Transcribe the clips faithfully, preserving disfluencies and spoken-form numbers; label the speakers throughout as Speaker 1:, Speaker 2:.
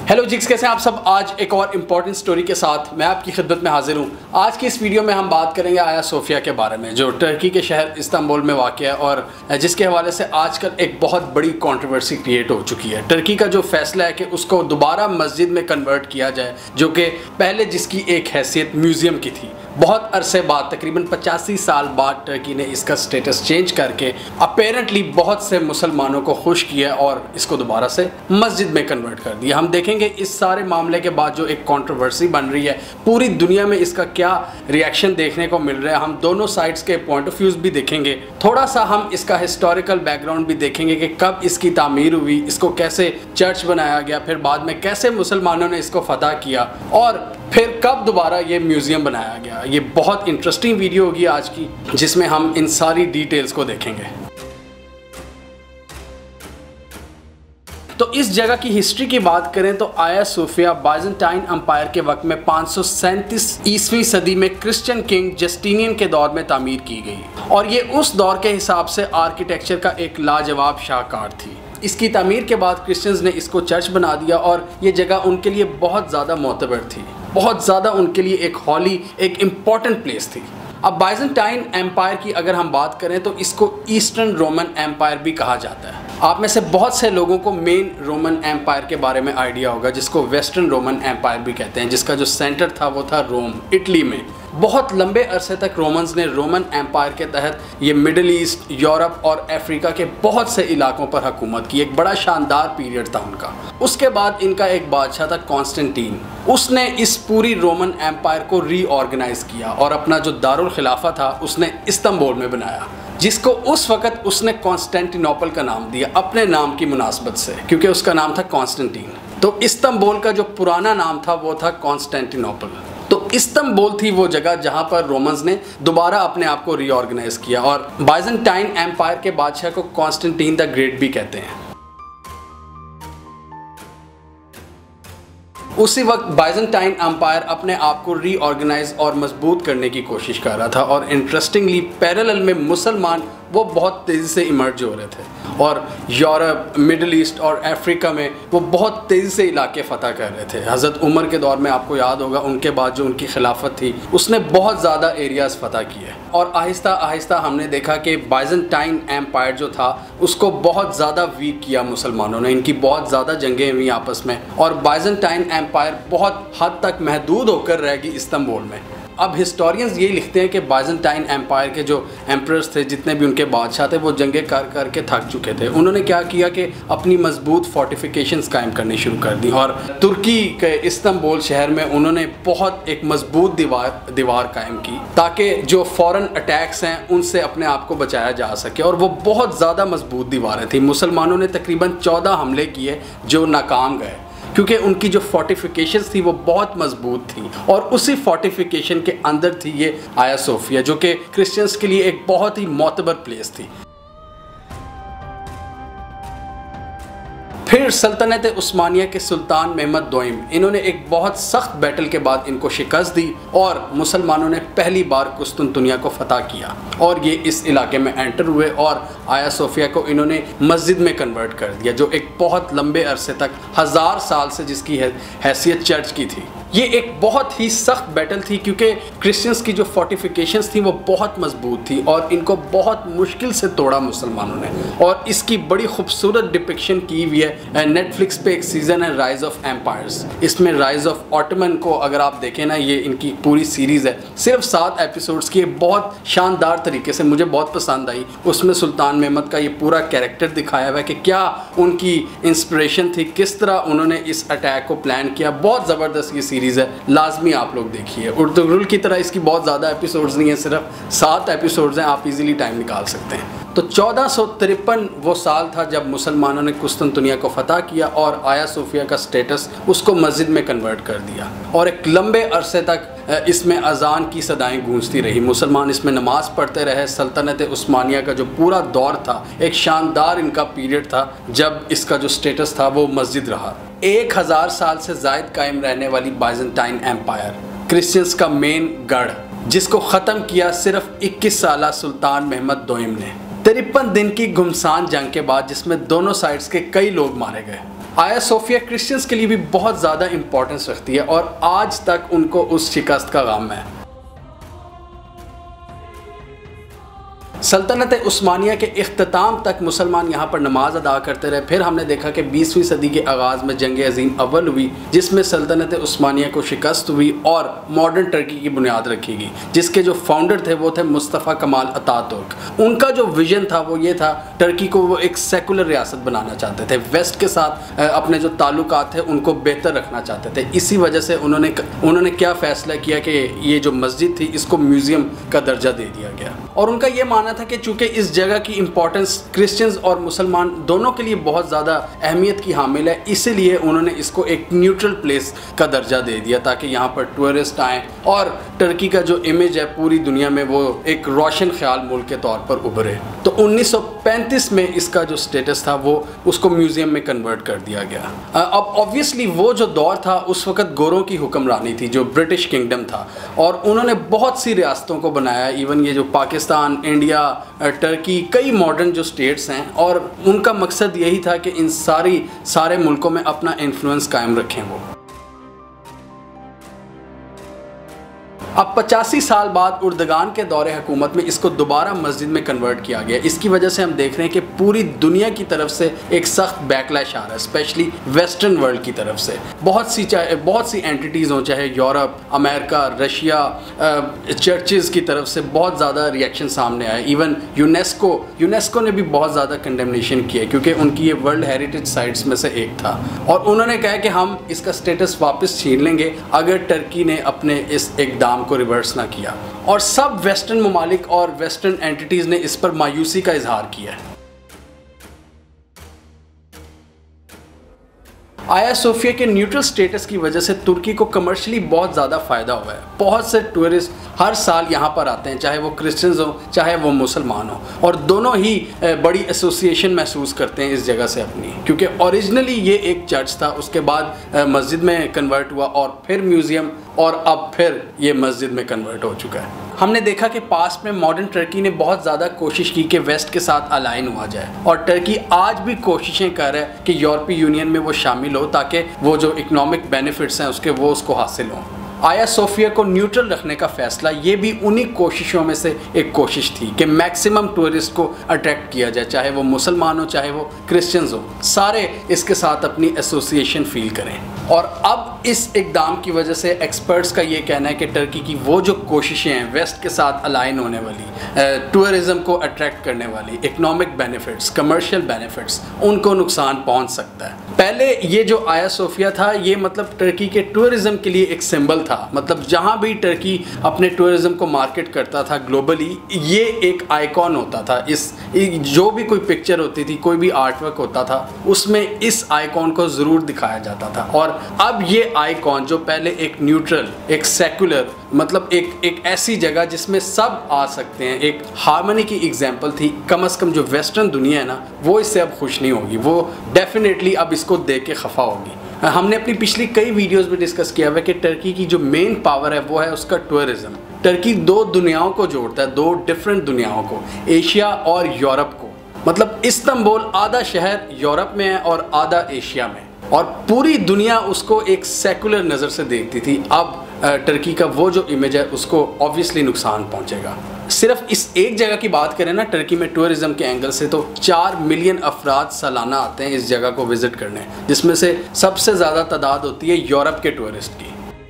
Speaker 1: Hello जिक्स, कैसे हैं आप सब। आज एक और इम्पॉर्टेंट स्टोरी के साथ मैं आपकी खिदमत में हाजिर हूँ। आज की इस वीडियो में हम बात करेंगे आया सोफिया के बारे में, जो टर्की के शहर इस्तांबुल में वाक़ है और जिसके हवाले से आजकल एक बहुत बड़ी कंट्रोवर्सी क्रिएट हो चुकी है। टर्की का जो फैसला है कि उसको दोबारा मस्जिद में कन्वर्ट किया जाए, जो कि पहले जिसकी एक हैसियत म्यूज़ियम की थी, बहुत अरसे बाद तकरीबन पचासी साल बाद टर्की ने इसका स्टेटस चेंज करके अपेरेंटली बहुत से मुसलमानों को खुश किया और इसको दोबारा से मस्जिद में कन्वर्ट कर दिया। हम देखेंगे इस सारे मामले के बाद जो एक कंट्रोवर्सी बन रही है, पूरी दुनिया में इसका क्या रिएक्शन देखने को मिल रहा है। हम दोनों साइड्स के पॉइंट ऑफ व्यूज़ भी देखेंगे, थोड़ा सा हम इसका हिस्टोरिकल बैकग्राउंड भी देखेंगे कि कब इसकी तामीर हुई, इसको कैसे चर्च बनाया गया, फिर बाद में कैसे मुसलमानों ने इसको फतह किया और फिर कब दोबारा ये म्यूज़ियम बनाया गया। ये बहुत इंटरेस्टिंग वीडियो होगी आज की, जिसमें हम इन सारी डिटेल्स को देखेंगे। तो इस जगह की हिस्ट्री की बात करें तो आया सोफिया बाइजेंटाइन एम्पायर के वक्त में पाँच सौ सैंतीस ईस्वी सदी में क्रिश्चियन किंग जस्टिनियन के दौर में तामीर की गई और ये उस दौर के हिसाब से आर्किटेक्चर का एक लाजवाब शाहकार थी। इसकी तामीर के बाद क्रिश्चियंस ने इसको चर्च बना दिया और ये जगह उनके लिए बहुत ज़्यादा मोतबर थी, बहुत ज़्यादा उनके लिए एक हॉली, एक इम्पॉर्टेंट प्लेस थी। अब बाइजेंटाइन एम्पायर की अगर हम बात करें तो इसको ईस्टर्न रोमन एम्पायर भी कहा जाता है। आप में से बहुत से लोगों को मेन रोमन एम्पायर के बारे में आइडिया होगा, जिसको वेस्टर्न रोमन एम्पायर भी कहते हैं, जिसका जो सेंटर था वो था रोम, इटली में। बहुत लंबे अरसे तक रोमन्स ने रोमन एम्पायर के तहत ये मिडल ईस्ट, यूरोप और अफ्रीका के बहुत से इलाकों पर हुकूमत की। एक बड़ा शानदार पीरियड था उनका। उसके बाद इनका एक बादशाह था कॉन्स्टेंटीन। उसने इस पूरी रोमन एम्पायर को रीऑर्गेनाइज किया और अपना जो दारुल खिलाफा था उसने इस्तांबुल में बनाया, जिसको उस वक़्त उसने कॉन्स्टेंटिनोपल का नाम दिया अपने नाम की मुनासबत से, क्योंकि उसका नाम था कॉन्स्टेंटीन। तो इस्तांबुल का जो पुराना नाम था वो था कॉन्स्टेंटिनोपल। तो इस्तांबुल थी वो जगह जहां पर रोमन्स ने दोबारा अपने आप को रीऑर्गेनाइज किया और बाइजेंटाइन एम्पायर के बादशाह को कॉन्स्टेंटीन द ग्रेट भी कहते हैं। उसी वक्त बाइजेंटाइन एम्पायर अपने आप को रीऑर्गेनाइज और मजबूत करने की कोशिश कर रहा था और इंटरेस्टिंगली पैरेलल में मुसलमान वो बहुत तेज़ी से इमर्ज हो रहे थे और यूरोप, मिडल ईस्ट और अफ्रीका में वो बहुत तेज़ी से इलाके फ़तह कर रहे थे। हज़रत उमर के दौर में आपको याद होगा, उनके बाद जो उनकी खिलाफत थी उसने बहुत ज़्यादा एरियाज़ फ़तह किए और आहिस्ता आहिस्ता हमने देखा कि बाइजेंटाइन एम्पायर जो था उसको बहुत ज़्यादा वीक किया मुसलमानों ने। इनकी बहुत ज़्यादा जंगें हुई आपस में और बाइजेंटाइन एम्पायर बहुत हद तक महदूद होकर रह गई इस्तांबुल में। अब हिस्टोरियंस ये लिखते हैं कि बाइजेंटाइन एम्पायर के जो एम्परर्स थे, जितने भी उनके बादशाह थे, वो जंगें कर कर के थक चुके थे। उन्होंने क्या किया कि अपनी मजबूत फोर्टिफिकेशंस कायम करनी शुरू कर दी और तुर्की के इस्तांबुल शहर में उन्होंने बहुत एक मजबूत दीवार दीवार कायम की ताकि जो फॉरेन अटैक्स हैं उनसे अपने आप को बचाया जा सके। और वो बहुत ज़्यादा मजबूत दीवारें थी। मुसलमानों ने तकरीबन चौदह हमले किए जो नाकाम गए, क्योंकि उनकी जो फोर्टिफिकेशंस थी वो बहुत मजबूत थी और उसी फोर्टिफिकेशन के अंदर थी ये आया सोफिया, जो कि क्रिश्चियंस के लिए एक बहुत ही मोतबर प्लेस थी। फिर सल्तनत उस्मानिया के सुल्तान महमद दोइम, इन्होंने एक बहुत सख्त बैटल के बाद इनको शिकस्त दी और मुसलमानों ने पहली बार कुस्तुनतुनिया को फतह किया और ये इस इलाके में एंटर हुए और आया सोफिया को इन्होंने मस्जिद में कन्वर्ट कर दिया, जो एक बहुत लंबे अरसे तक हज़ार साल से जिसकी हैसियत चर्च की थी। ये एक बहुत ही सख्त बैटल थी क्योंकि क्रिश्चियंस की जो फोर्टिफिकेशंस थी वो बहुत मजबूत थी और इनको बहुत मुश्किल से तोड़ा मुसलमानों ने। और इसकी बड़ी खूबसूरत डिपिक्शन की हुई है। नेटफ्लिक्स पे एक सीज़न है राइज ऑफ एम्पायर्स, इसमें राइज ऑफ ऑटोमन को अगर आप देखें ना, ये इनकी पूरी सीरीज़ है, सिर्फ सात एपिसोड्स की, बहुत शानदार तरीके से मुझे बहुत पसंद आई। उसमें सुल्तान महमद का ये पूरा कैरेक्टर दिखाया हुआ है कि क्या उनकी इंस्पिरेशन थी, किस तरह उन्होंने इस अटैक को प्लान किया। बहुत ज़बरदस्त ये सीरीज़ है, लाजमी आप लोग देखिए। उर्तुगरुल की तरह इसकी बहुत ज़्यादा एपिसोड्स नहीं है, सिर्फ सात एपिसोड्स हैं, आप इजीली टाइम निकाल सकते हैं। तो चौदह सौ तिरपन वो साल था जब मुसलमानों ने कुस्तुनतुनिया को फतह किया और आया सोफिया का स्टेटस उसको मस्जिद में कन्वर्ट कर दिया और एक लंबे अरसे तक इसमें अजान की सदाएं गूंजती रही। मुसलमान इसमें नमाज पढ़ते रहे। सल्तनत उस्मानिया का जो पूरा दौर था, एक शानदार इनका पीरियड था जब इसका जो स्टेटस था वो मस्जिद रहा। एक हज़ार साल से ज़ायद कायम रहने वाली बाइजेंटाइन एम्पायर, क्रिश्चियंस का मेन गढ़, जिसको ख़त्म किया सिर्फ इक्कीस साला सुल्तान महमद दोइम ने। तिरपन दिन की घुमसान जंग के बाद, जिसमें दोनों साइड्स के कई लोग मारे गए, आया सोफिया क्रिश्चियंस के लिए भी बहुत ज़्यादा इंपॉर्टेंस रखती है और आज तक उनको उस शिकस्त का गम है। सल्तनत उस्मानिया के इख्तिताम तक मुसलमान यहाँ पर नमाज अदा करते रहे। फिर हमने देखा कि बीसवीं सदी के आगाज़ में जंग अज़ीम अव्वल हुई, जिसमें सल्तनत उस्मानिया को शिकस्त हुई और मॉडर्न टर्की की बुनियाद रखी गई, जिसके जो फाउंडर थे वो थे मुस्तफ़ा कमाल अतातुर्क। उनका जो विजन था वो ये था, टर्की को वो एक सेकुलर रियासत बनाना चाहते थे, वेस्ट के साथ अपने जो ताल्लुकात थे उनको बेहतर रखना चाहते थे। इसी वजह से उन्होंने उन्होंने क्या फ़ैसला किया कि ये जो मस्जिद थी इसको म्यूज़ियम का दर्जा दे दिया गया। और उनका ये मानना था कि चूंकि इस जगह की इंपॉर्टेंस क्रिश्चियंस और मुसलमान दोनों के लिए बहुत ज़्यादा अहमियत की हामिल है, इसीलिए उन्होंने इसको एक न्यूट्रल प्लेस का दर्जा दे दिया ताकि यहाँ पर टूरिस्ट आएँ और टर्की का जो इमेज है पूरी दुनिया में वो एक रोशन ख्याल मुल्क के तौर पर उभरे। तो उन्नीस सौ पैंतीस में इसका जो स्टेटस था वो उसको म्यूज़ियम में कन्वर्ट कर दिया गया। अब ऑब्वियसली वो जो दौर था उस वक़्त गोरों की हुक्मरानी थी, जो ब्रिटिश किंगडम था, और उन्होंने बहुत सी रियासतों को बनाया। इवन ये जो पाकिस्तान, इंडिया, टर्की, कई मॉडर्न जो स्टेट्स हैं, और उनका मकसद यही था कि इन सारी सारे मुल्कों में अपना इन्फ्लुएंस कायम रखें वो। अब पचासी साल बाद उर्दगान के दौरे हुकूमत में इसको दोबारा मस्जिद में कन्वर्ट किया गया। इसकी वजह से हम देख रहे हैं कि पूरी दुनिया की तरफ से एक सख्त बैकलैश आ रहा है, स्पेशली वेस्टर्न वर्ल्ड की तरफ से। बहुत सी चाहे बहुत सी एंटिटीज़ हों, चाहे यूरोप, अमेरिका, रशिया, चर्चेज़ की तरफ से बहुत ज़्यादा रिएक्शन सामने आया। इवन यूनेस्को यूनेस्को ने भी बहुत ज़्यादा कंडेमनेशन किया क्योंकि उनकी ये वर्ल्ड हेरिटेज साइट्स में से एक था, और उन्होंने कहा कि हम इसका स्टेटस वापस छीन लेंगे अगर टर्की ने अपने इस इक़दाम को रिवर्स ना किया। और सब वेस्टर्न ममालिक और वेस्टर्न एंटिटीज़ ने इस पर मायूसी का इजहार किया है। आया सोफिया के न्यूट्रल स्टेटस की वजह से तुर्की को कमर्शियली बहुत ज़्यादा फ़ायदा हुआ है। बहुत से टूरिस्ट हर साल यहाँ पर आते हैं, चाहे वो क्रिश्चियंस हो चाहे वो मुसलमान हो, और दोनों ही बड़ी एसोसिएशन महसूस करते हैं इस जगह से अपनी, क्योंकि ओरिजिनली ये एक चर्च था, उसके बाद मस्जिद में कन्वर्ट हुआ और फिर म्यूज़ियम, और अब फिर ये मस्जिद में कन्वर्ट हो चुका है। हमने देखा कि पास्ट में मॉडर्न टर्की ने बहुत ज़्यादा कोशिश की कि वेस्ट के साथ अलाइन हुआ जाए, और टर्की आज भी कोशिशें कर रहा है कि यूरोपीय यूनियन में वो शामिल हो ताकि वो जो इकोनॉमिक बेनिफिट्स हैं उसके वो उसको हासिल हों। आया सोफिया को न्यूट्रल रखने का फैसला ये भी उन्हीं कोशिशों में से एक कोशिश थी कि मैक्सिमम टूरिस्ट को अट्रैक्ट किया जाए, चाहे वो मुसलमान हो चाहे वो क्रिश्चियंस हो, सारे इसके साथ अपनी एसोसिएशन फील करें। और अब इस इक़दाम की वजह से एक्सपर्ट्स का ये कहना है कि टर्की की वो जो कोशिशें हैं वेस्ट के साथ अलाइन होने वाली, टूरिज़म को अट्रैक्ट करने वाली, इकोनॉमिक बेनिफिट्स, कमर्शियल बेनिफिट्स, उनको नुकसान पहुंच सकता है। पहले ये जो आया सोफिया था ये मतलब टर्की के टूरिज़म के लिए एक सिंबल था, मतलब जहाँ भी टर्की अपने टूरिज़म को मार्केट करता था ग्लोबली, ये एक आइकॉन होता था। इस जो भी कोई पिक्चर होती थी, कोई भी आर्ट वर्क होता था, उसमें इस आइकॉन को ज़रूर दिखाया जाता था। और अब ये आइकॉन जो पहले एक न्यूट्रल, एक सेकुलर, मतलब एक एक ऐसी जगह जिसमें सब आ सकते हैं, एक हार्मनी की एग्जांपल थी, कम से कम जो वेस्टर्न दुनिया है ना वो इससे अब खुश नहीं होगी, वो डेफिनेटली अब इसको देख के खफा होगी। हमने अपनी पिछली कई वीडियोस में डिस्कस किया हुआ है कि टर्की की जो मेन पावर है वो है उसका टूरिज़म। टर्की दो दुनियाओं को जोड़ता है, दो डिफरेंट दुनियाओं को, एशिया और यूरोप को। मतलब इस्तांबुल आधा शहर यूरोप में है और आधा एशिया में, और पूरी दुनिया उसको एक सेकुलर नज़र से देखती थी। अब टर्की का वो जो इमेज है उसको ऑब्वियसली नुकसान पहुंचेगा। सिर्फ इस एक जगह की बात करें ना टर्की में टूरिज़म के एंगल से, तो चार मिलियन अफराद सालाना आते हैं इस जगह को विज़िट करने, जिसमें से सबसे ज़्यादा तादाद होती है यूरोप के टूरिस्ट की।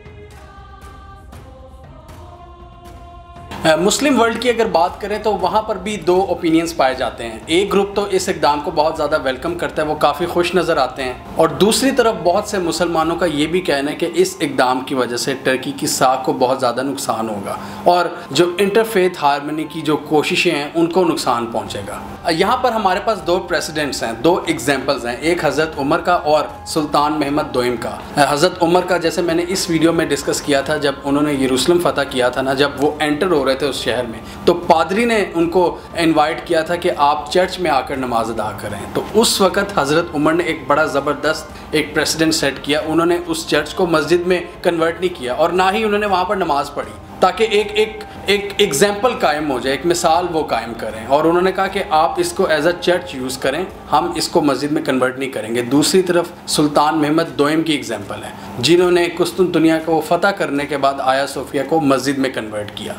Speaker 1: मुस्लिम वर्ल्ड की अगर बात करें तो वहाँ पर भी दो ओपिनियंस पाए जाते हैं। एक ग्रुप तो इस इक़दाम को बहुत ज़्यादा वेलकम करता है, वो काफ़ी खुश नज़र आते हैं, और दूसरी तरफ बहुत से मुसलमानों का ये भी कहना है कि इस इक़दाम की वजह से टर्की की साख को बहुत ज़्यादा नुकसान होगा और जो इंटरफेथ हारमनी की जो कोशिशें हैं उनको नुकसान पहुँचेगा। यहाँ पर हमारे पास दो प्रेसिडेंट्स हैं, दो एग्जाम्पल्स हैं, एक हज़रत उमर का और सुल्तान महमद दोइम का। हज़रत उमर का जैसे मैंने इस वीडियो में डिस्कस किया था, जब उन्होंने यरूशलेम फतह किया था ना, जब वो एंटर हो रहे थे उस शहर में, तो पादरी ने उनको इनवाइट किया था कि आप चर्च में आकर नमाज अदा करें। तो उस वक़्त हज़रत उमर ने एक बड़ा ज़बरदस्त एक प्रेसिडेंट सेट किया। उन्होंने उस चर्च को मस्जिद में कन्वर्ट नहीं किया और ना ही उन्होंने वहाँ पर नमाज़ पढ़ी, ताकि एक एक एक एग्जाम्पल कायम हो जाए, एक मिसाल वो कायम करें। और उन्होंने कहा कि आप इसको एज अ चर्च यूज़ करें, हम इसको मस्जिद में कन्वर्ट नहीं करेंगे। दूसरी तरफ सुल्तान महमद दोयम की एग्जाम्पल है, जिन्होंने कुस्तुनतुनिया को फतह करने के बाद आया सोफिया को मस्जिद में कन्वर्ट किया।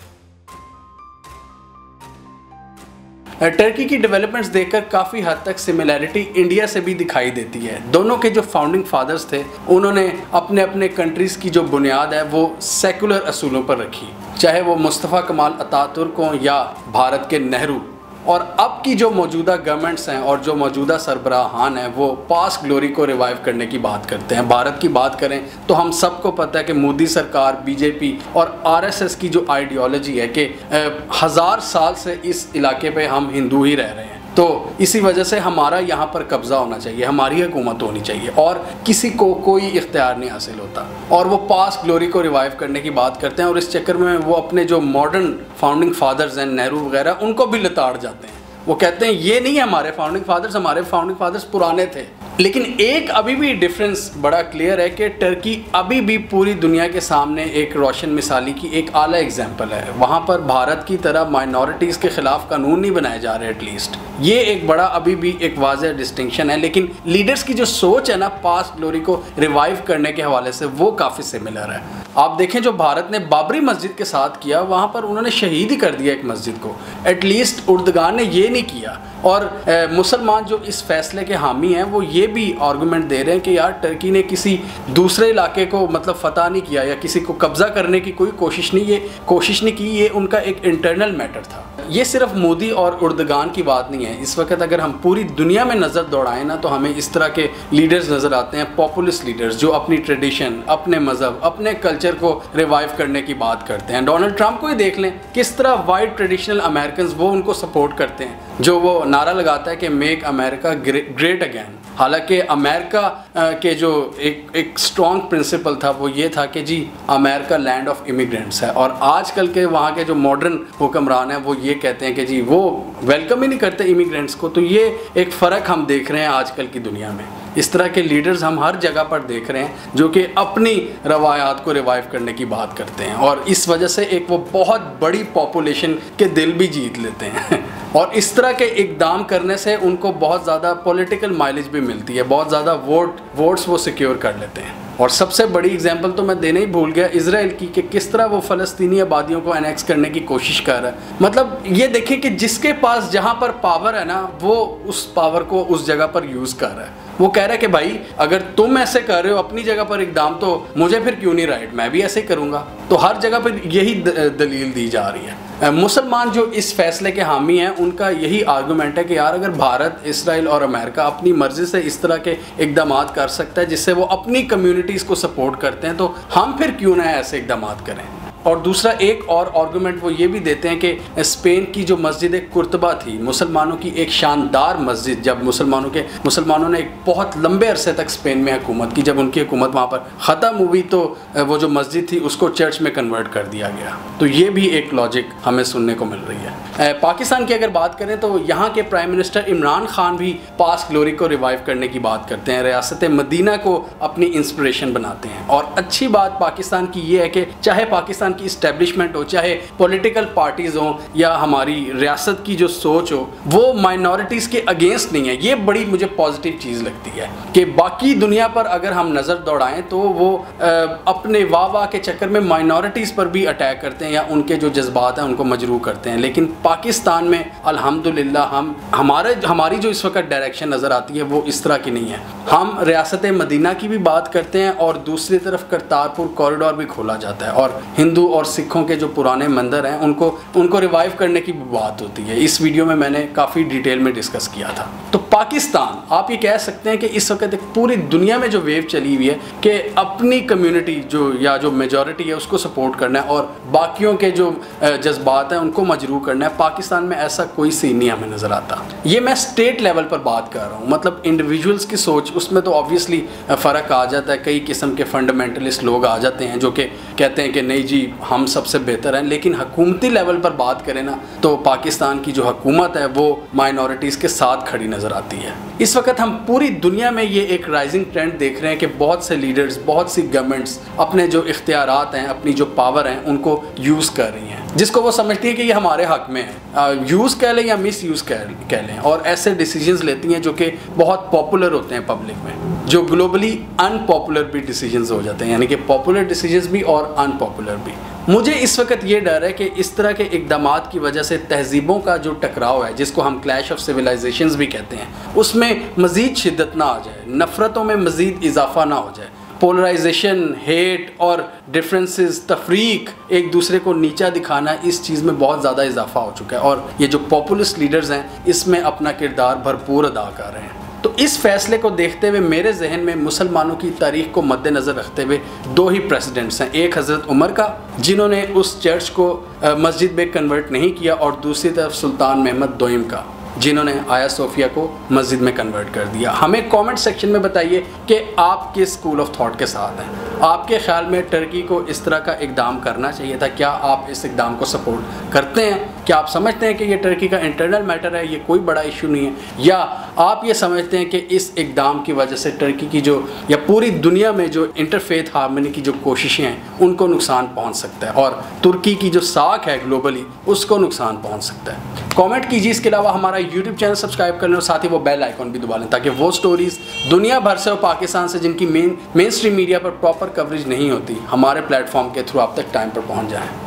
Speaker 1: टर्की की डेवलपमेंट्स देखकर काफ़ी हद तक सिमिलैरिटी इंडिया से भी दिखाई देती है। दोनों के जो फाउंडिंग फादर्स थे, उन्होंने अपने अपने कंट्रीज़ की जो बुनियाद है वो सेकुलर असूलों पर रखी, चाहे वो मुस्तफ़ा कमाल अतातुर्क हों या भारत के नेहरू। और अब की जो मौजूदा गवर्नमेंट्स हैं और जो मौजूदा सरबराहान हैं वो पास्ट ग्लोरी को रिवाइव करने की बात करते हैं। भारत की बात करें तो हम सबको पता है कि मोदी सरकार, बीजेपी और आरएसएस की जो आइडियोलॉजी है कि हज़ार साल से इस इलाके पे हम हिंदू ही रह रहे हैं, तो इसी वजह से हमारा यहाँ पर कब्ज़ा होना चाहिए, हमारी हुकूमत होनी चाहिए और किसी को कोई इख्तियार नहीं हासिल होता। और वो पास्ट ग्लोरी को रिवाइव करने की बात करते हैं और इस चक्कर में वो अपने जो मॉडर्न फाउंडिंग फादर्स हैं, नेहरू वगैरह, उनको भी लताड़ जाते हैं। वो कहते हैं ये नहीं है हमारे फाउंडिंग फादर्स, हमारे फाउंडिंग फादर्स पुराने थे। लेकिन एक अभी भी डिफरेंस बड़ा क्लियर है कि टर्की अभी भी पूरी दुनिया के सामने एक रोशन मिसाली की एक आला एग्जाम्पल है। वहाँ पर भारत की तरह माइनॉरिटीज़ के ख़िलाफ़ कानून नहीं बनाए जा रहे एटलीस्ट। ये एक बड़ा अभी भी एक वाज़ेह डिस्टिंक्शन है। लेकिन लीडर्स की जो सोच है ना पास्ट ग्लोरी को रिवाइव करने के हवाले से, वो काफ़ी सिमिलर है। आप देखें जो भारत ने बाबरी मस्जिद के साथ किया, वहाँ पर उन्होंने शहीद ही कर दिया एक मस्जिद को। एटलीस्ट उर्दगान ने ये नहीं किया। और मुसलमान जो इस फैसले के हामी हैं वो ये भी आर्गूमेंट दे रहे हैं कि यार टर्की ने किसी दूसरे इलाके को मतलब फतह नहीं किया या किसी को कब्ज़ा करने की कोई कोशिश नहीं ये कोशिश नहीं की, ये उनका एक इंटरनल मैटर था। ये सिर्फ मोदी और उर्दगान की बात नहीं है। इस वक्त अगर हम पूरी दुनिया में नज़र दौड़ाएं ना तो हमें इस तरह के लीडर्स नज़र आते हैं, पॉपुलिस्ट लीडर्स जो अपनी ट्रेडिशन, अपने मज़हब, अपने कल्चर को रिवाइव करने की बात करते हैं। डोनाल्ड ट्रंप को ही देख लें, किस तरह वाइट ट्रेडिशनल अमेरिकन वो उनको सपोर्ट करते हैं, जो वो नारा लगाता है कि मेक अमेरिका ग्रेट अगेन। हालांकि अमेरिका के जो एक एक स्ट्रॉन्ग प्रिंसिपल था वो ये था कि जी अमेरिका लैंड ऑफ इमिग्रेंट्स है, और आजकल के वहाँ के जो मॉडर्न हुक्मरान हैं वो ये कहते हैं कि जी वो वेलकम ही नहीं करते इमिग्रेंट्स को। तो ये एक फ़र्क हम देख रहे हैं आजकल की दुनिया में। इस तरह के लीडर्स हम हर जगह पर देख रहे हैं जो कि अपनी रवायात को रिवाइव करने की बात करते हैं और इस वजह से एक वो बहुत बड़ी पॉपुलेशन के दिल भी जीत लेते हैं। और इस तरह के इकदाम करने से उनको बहुत ज़्यादा पॉलिटिकल माइलेज भी मिलती है, बहुत ज़्यादा वोट वोट्स वो सिक्योर कर लेते हैं। और सबसे बड़ी एग्जांपल तो मैं देने ही भूल गया इजराइल की, कि किस तरह वो फ़लस्तीनी आबादियों को एनेक्स करने की कोशिश कर रहा है। मतलब ये देखें कि जिसके पास जहाँ पर पावर है ना, वो उस पावर को उस जगह पर यूज़ कर रहा है। वो कह रहा है कि भाई अगर तुम ऐसे कर रहे हो अपनी जगह पर इकदाम, तो मुझे फिर क्यों नहीं राइट, मैं भी ऐसे ही करूँगा। तो हर जगह पर यही दलील दी जा रही है। मुसलमान जो इस फैसले के हामी हैं उनका यही आर्गूमेंट है कि यार अगर भारत, इसराइल और अमेरिका अपनी मर्ज़ी से इस तरह के इकदाम कर सकता है जिससे वो अपनी कम्युनिटीज़ को सपोर्ट करते हैं, तो हम फिर क्यों ना ऐसे इकदाम करें। और दूसरा एक और आर्गूमेंट वो ये भी देते हैं कि स्पेन की जो मस्जिद कुर्तबा थी, मुसलमानों की एक शानदार मस्जिद, जब मुसलमानों के मुसलमानों ने एक बहुत लंबे अरसे तक स्पेन में हुकूमत की, जब उनकी हुकूमत वहाँ पर ख़त्म हुई तो वो जो मस्जिद थी उसको चर्च में कन्वर्ट कर दिया गया। तो ये भी एक लॉजिक हमें सुनने को मिल रही है। पाकिस्तान की अगर बात करें तो यहाँ के प्राइम मिनिस्टर इमरान खान भी पास्ट ग्लोरी को रिवाइव करने की बात करते हैं, रियासत मदीना को अपनी इंस्पिरेशन बनाते हैं। और अच्छी बात पाकिस्तान की ये है कि चाहे पाकिस्तान की इस्टेब्लिशमेंट हो, चाहे पॉलिटिकल पार्टीज़ हों या हमारी रियासत की जो सोच हो, वो माइनॉरिटीज़ के अगेंस्ट नहीं है। ये बड़ी मुझे पॉजिटिव चीज़ लगती है कि बाकी दुनिया पर अगर हम नज़र दौड़ाएं तो वो आ, अपने वाह वाह के चक्कर में माइनॉरिटीज़ पर भी अटैक करते हैं या उनके जो जज्बात हैं उनको मजरूह करते हैं। लेकिन पाकिस्तान में अल्हम्दुलिल्लाह हम हमारे हमारी जो इस वक्त डायरेक्शन नज़र आती है वो इस तरह की नहीं है। हम रियासत मदीना की भी बात करते हैं और दूसरी तरफ करतारपुर कॉरिडोर भी खोला जाता है और हिंदू और सिखों के जो पुराने मंदिर हैं उनको उनको रिवाइव करने की बात होती है। इस वीडियो में मैंने काफ़ी डिटेल में डिस्कस किया था। तो पाकिस्तान, आप ये कह सकते हैं कि इस वक्त एक पूरी दुनिया में जो वेव चली हुई है कि अपनी कम्युनिटी जो या जो मेजॉरिटी है उसको सपोर्ट करना है और बाकियों के जो जज्बात हैं उनको मजरूह करना है। पाकिस्तान में ऐसा कोई सीन नहीं हमें नज़र आता। ये मैं स्टेट लेवल पर बात कर रहा हूँ, मतलब इंडिविजुअल्स की सोच, उसमें तो ऑब्वियसली फ़र्क आ जाता है। कई किस्म के फंडामेंटलिस्ट लोग आ जाते हैं जो कि कहते हैं कि नहीं जी हम सबसे बेहतर हैं। लेकिन हुकूमती लेवल पर बात करें ना तो पाकिस्तान की जो हुकूमत है वो माइनॉरिटीज़ के साथ खड़ी नज़र आती है। इस वक्त हम पूरी दुनिया में ये एक राइजिंग ट्रेंड देख रहे हैं कि बहुत से लीडर्स, बहुत सी गवर्नमेंट्स अपने जो इख्तियारात हैं, अपनी जो पावर हैं उनको यूज़ कर रही हैं। जिसको वो समझती है कि ये हमारे हक में है, यूज़ कह लें या मिस यूज़ कह लें, और ऐसे डिसीजंस लेती हैं जो कि बहुत पॉपुलर होते हैं पब्लिक में, जो ग्लोबली अनपॉपुलर भी डिसीजंस हो जाते हैं, यानी कि पॉपुलर डिसीजंस भी और अनपॉपुलर भी। मुझे इस वक्त ये डर है कि इस तरह के इक़दामात की वजह से तहजीबों का जो टकराव है, जिसको हम क्लैश ऑफ सिविलाइजेशंस भी कहते हैं, उसमें मज़ीद शिद्दत ना आ जाए, नफ़रतों में मज़ीद इजाफा ना हो जाए, पोलराइजेशन, हेट और डिफरेंसेस, तफरीक, एक दूसरे को नीचा दिखाना, इस चीज़ में बहुत ज़्यादा इजाफा हो चुका है और ये जो पॉपुलिस्ट लीडर्स हैं इसमें अपना किरदार भरपूर अदा कर रहे हैं। तो इस फैसले को देखते हुए मेरे जहन में मुसलमानों की तारीख को मद्देनज़र रखते हुए दो ही प्रेसिडेंट्स हैं, एक हज़रत उमर का जिन्होंने उस चर्च को मस्जिद में कन्वर्ट नहीं किया, और दूसरी तरफ सुल्तान महमद दोइम का जिन्होंने आया सोफिया को मस्जिद में कन्वर्ट कर दिया। हमें कमेंट सेक्शन में बताइए कि आप किस स्कूल ऑफ थॉट के साथ हैं। आपके ख्याल में टर्की को इस तरह का इकदाम करना चाहिए था? क्या आप इस इकदाम को सपोर्ट करते हैं? क्या आप समझते हैं कि ये टर्की का इंटरनल मैटर है, ये कोई बड़ा इशू नहीं है? या आप ये समझते हैं कि इस इकदाम की वजह से टर्की की जो या पूरी दुनिया में जो इंटरफेथ हार्मनी की जो कोशिशें हैं उनको नुकसान पहुँच सकता है, और तुर्की की जो साख है ग्लोबली उसको नुकसान पहुँच सकता है? कमेंट कीजिए। इसके अलावा हमारा यूट्यूब चैनल सब्सक्राइब कर लें और साथ ही वो बेल आइकॉन भी दबा लें, ताकि वो स्टोरीज़ दुनिया भर से और पाकिस्तान से जिनकी मेन मेन स्ट्रीम मीडिया पर प्रॉपर कवरेज नहीं होती, हमारे प्लेटफॉर्म के थ्रू आप तक टाइम पर पहुंच जाएं।